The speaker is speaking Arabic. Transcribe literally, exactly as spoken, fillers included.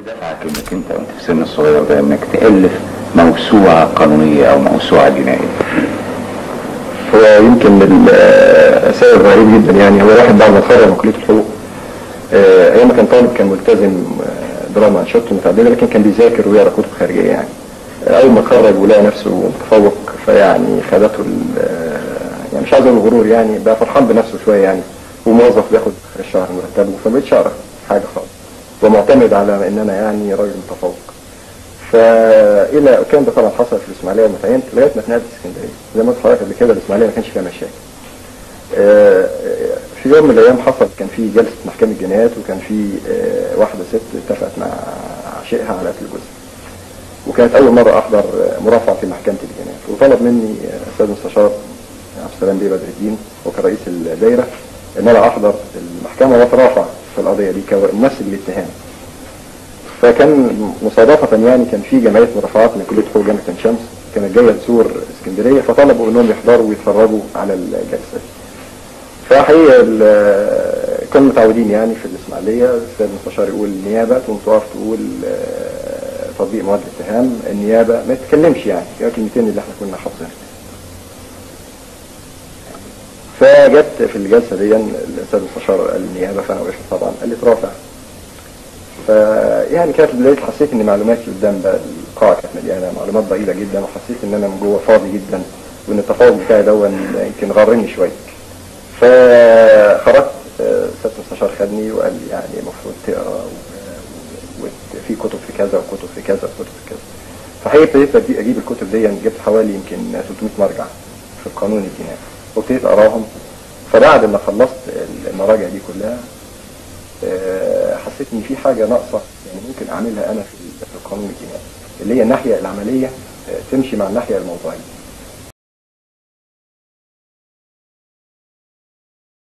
دفعك انك انت وانت في السن الصغير ده انك تألف موسوعة قانونية او موسوعة جنائية؟ هو يمكن السبب غريب جدا. يعني هو واحد بعد ما اتخرج من كلية الحقوق، ايام ما كان طالب كان ملتزم دراما انشطته متعددة، لكن كان بيذاكر ويقرا كتب خارجية. يعني اول ما اتخرج ولقى نفسه متفوق فيعني خدته يعني مش عايز اقول غرور، يعني بقى فرحان بنفسه شوية، يعني وموظف بياخد اخر الشهر مرتبه، فمبقتش اعرف حاجة خالص ومعتمد على ان انا يعني راجل متفوق. فالى الكلام ده طبعا حصل في الاسماعيليه والمتعين لغايه ما اتنقلت اسكندريه. زي ما قلت لحضرتك قبل كده الاسماعيليه ما كانش فيها مشاكل. في يوم من الايام حصل كان في جلسه محكمه جنايات، وكان في واحده ست اتفقت مع عشيقها على قتل جوزها، وكانت اول مره احضر مرافعه في محكمه الجنايات. وطلب مني الاستاذ مستشار عبد السلام بيه بدر الدين وكان رئيس الدايره ان انا احضر المحكمه واترافع في القضيه دي كممثل للاتهام. فكان مصادفة يعني كان في جمعية مرافعات من كلية حقوق جامعة عين شمس كانت جاية تزور اسكندرية، فطلبوا انهم يحضروا ويتفرجوا على الجلسة. فحقيقة كانوا متعودين يعني في الاسماعيلية الاستاذ المستشار يقول النيابة تقوم تقف تقول تطبيق مواد الاتهام، النيابة ما تتكلمش، يعني كلمتين اللي احنا كنا حافظينها. فجت في الجلسة دي الاستاذ المستشار قال النيابة، فانا وقفت طبعا، قال لي ترافع. فيعني كانت بداية حسيت ان معلوماتي قدام بقى القاعة كانت مليانة معلومات ضئيلة جدا، وحسيت ان انا من جوه فاضي جدا، وان التفاوض بتاعي ده يمكن غرني شوية. فخرجت سيادة المستشار خدني وقال لي يعني المفروض تقرا وفي كتب في كذا وكتب في كذا وكتب في كذا. فحقيقة ابتديت اجيب الكتب دي، جبت حوالي يمكن ثلاثمائة مرجع في القانون الجنائي وابتديت اقراهم. فبعد ما خلصت المراجع دي كلها حسيت ان في حاجة ناقصة يعني ممكن اعملها انا في القانون الجنائي، اللي هي الناحية العملية تمشي مع الناحية الموضوعية.